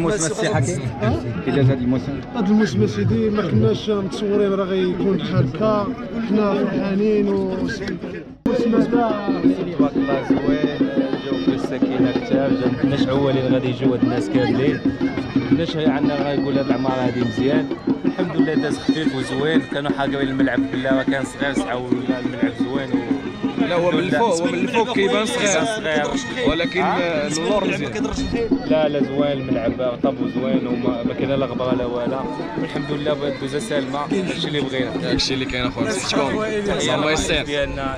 الموسم السياحه كي جات هذا الموسم؟ هذا الموسم سيدي ما كناش متصورين راه غيكون بحال هكا، حنا فرحانين الموسم هذا تبارك الله زوين، الجو فيه السكينه كثار، ما كناش عوالين غادي يجيو هاد الناس كاملين، كناش عندنا غايقول هاد العماره هادي مزيان، الحمد لله داز خفيف وزوين، كانوا حاقرين الملعب بالله كان صغير سعاو الملعب زوين لا هو من الفوق كيبان صغير ولكن اللور مزيان. لا زوين الملعب طابو زوين وما كاين لا غبره لا والو، والحمد لله دوزه سالمه، داكشي اللي بغينا، داكشي اللي كاين اخويا. صحتكم الله يسير ديالنا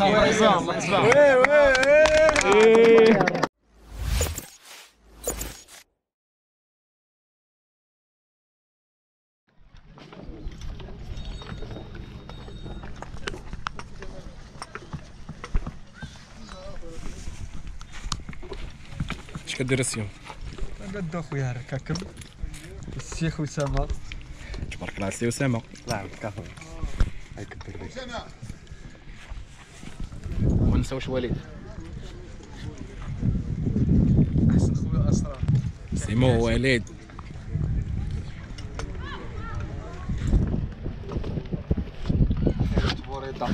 اش كدير السيوم؟ كنبدا خويا ركاكم الشيخ اسامه تبارك الله السي اسامه. الله يعاونك اخويا يكبر بك. وما نساوش وليد احسن خويا اسرار سيمو وليد. بوريطه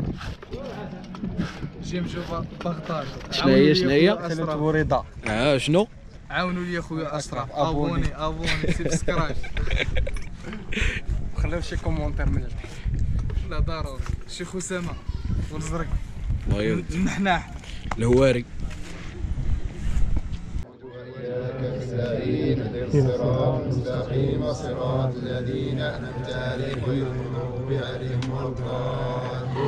جمجوبه بغطاج. شنو هي؟ سلطه بوريطه. شنو؟ عاونوا لي خويا اسرار، ابوني سبسكرايب وخليو شي كومونتير من التحت. لا ضروري. شيخ اسامه والزرق طيب النحناح الهواري. الصراط المستقيم صراط الذين أنعمت عليهم غير المغضوب عليهم ولا الضالين.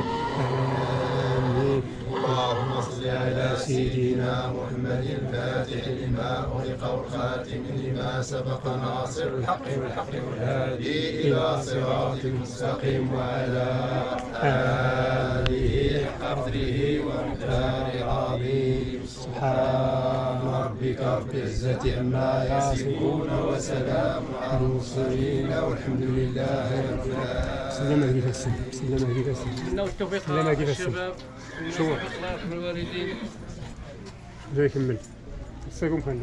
اللهم صل على سيدنا محمد الفاتح لما أغلق والخاتم لما سبق ناصر الحق بالحق والهادي إلى صراط المستقيم وعلى آله حق قدره ومقداره العظيم. سبحان ربك رب العزة عما يصفون وسلام على المرسلين والحمد لله رب العالمين. سلام عليك سلام عليك سلام عليك الشباب. شوف الوالدين جاي يكمل السلام خلنا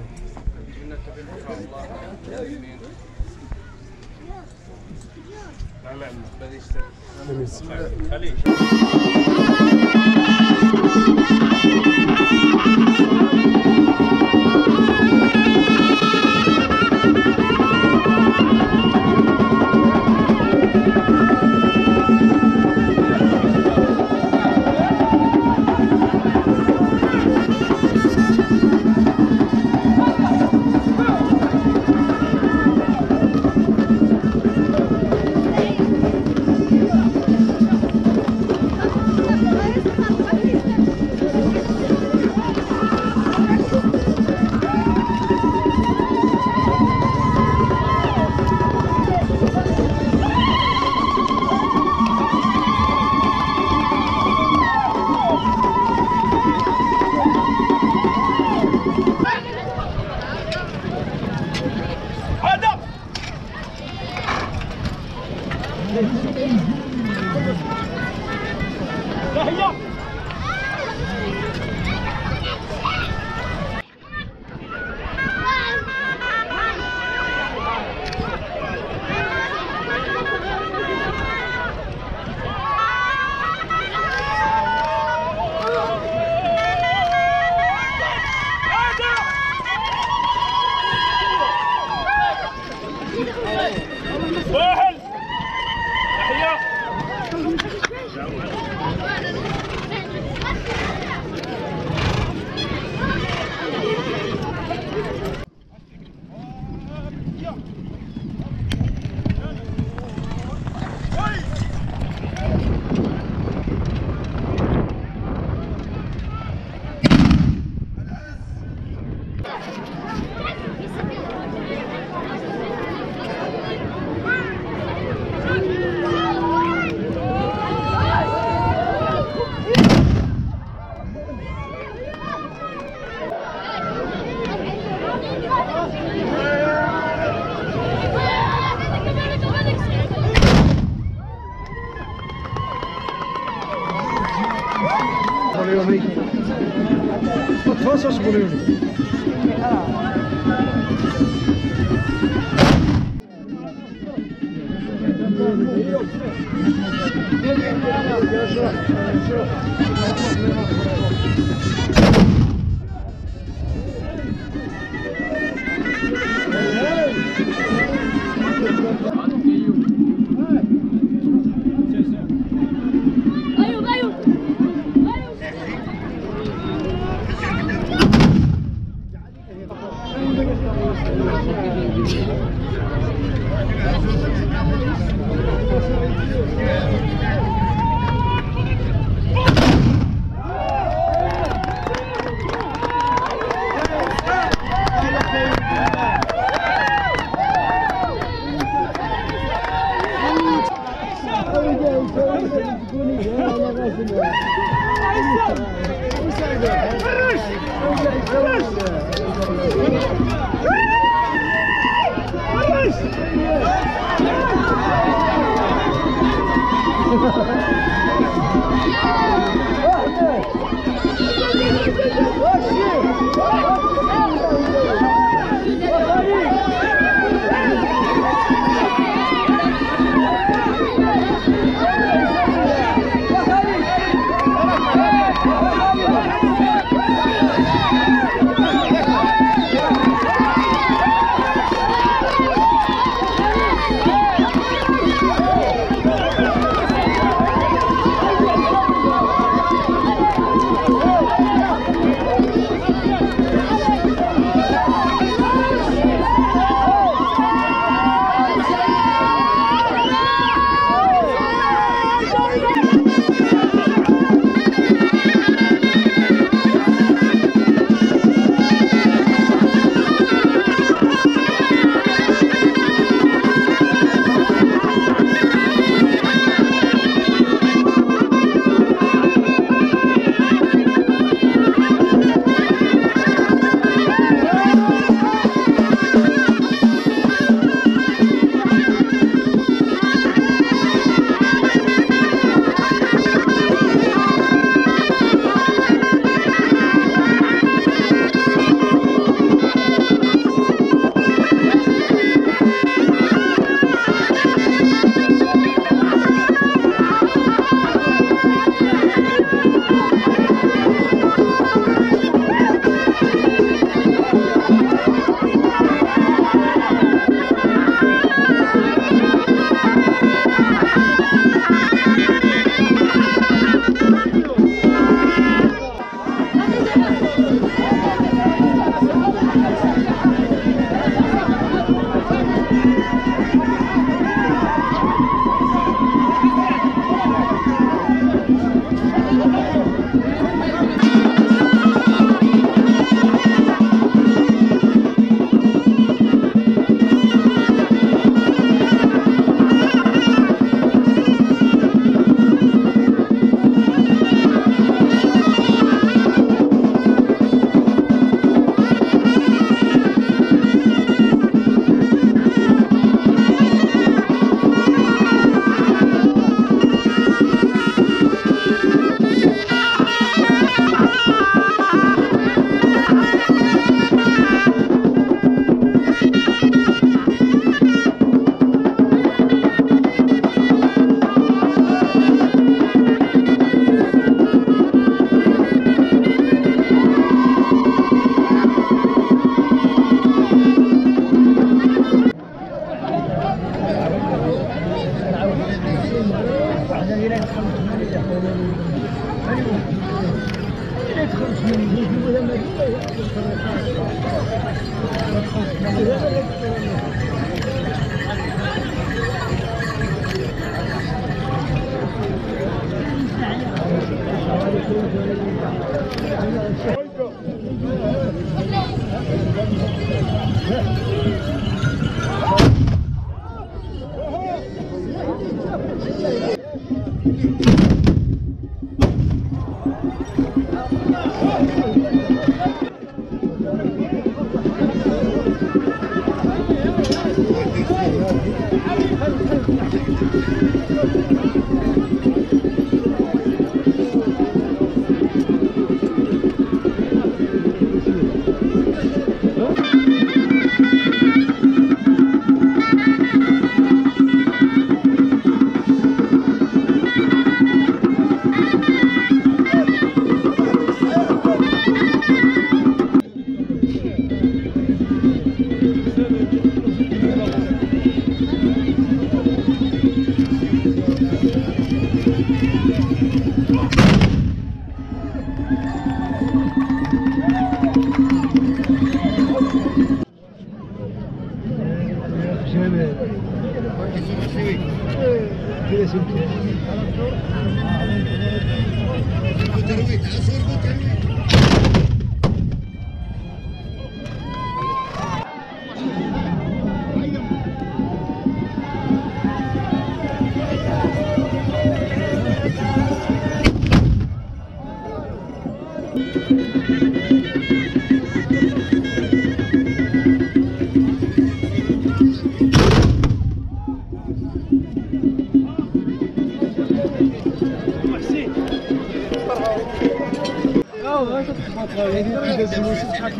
ما تفاصلش بوليوني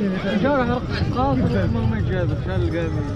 جارح قاصر ما جابك شال القامي.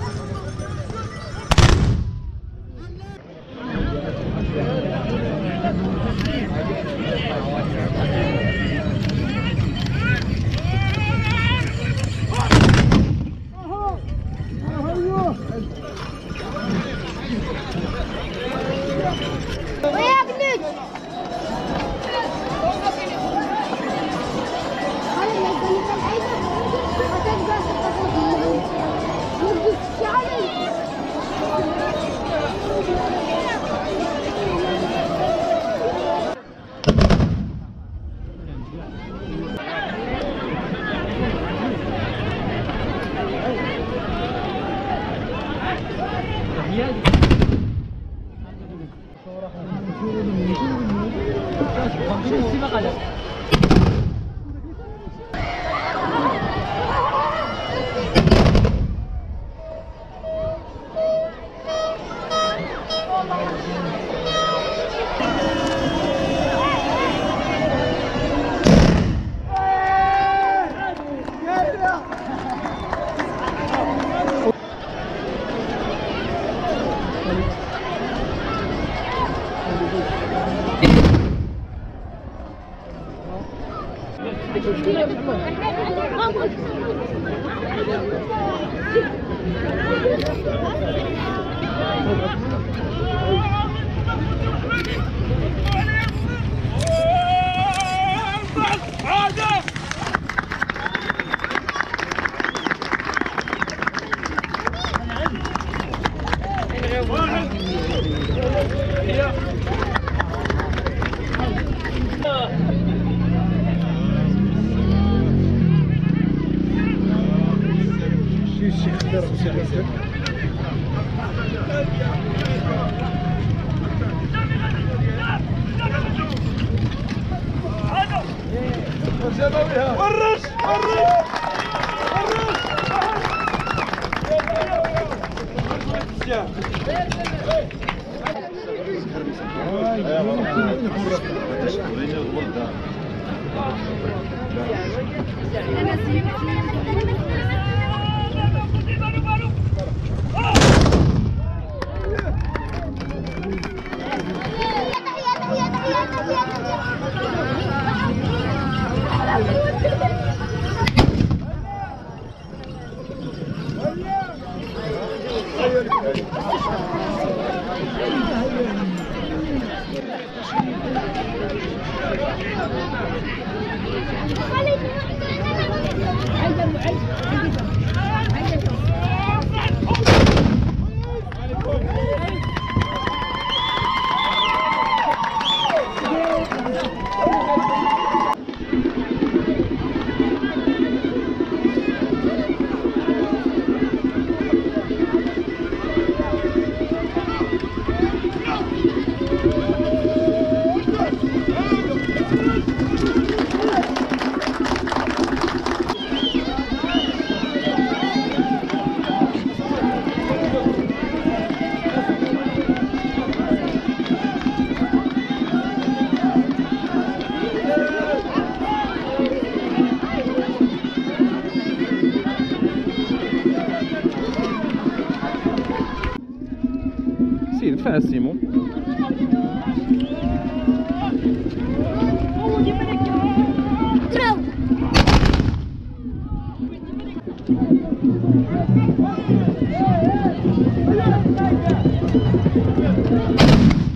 دفع السيمون. تراو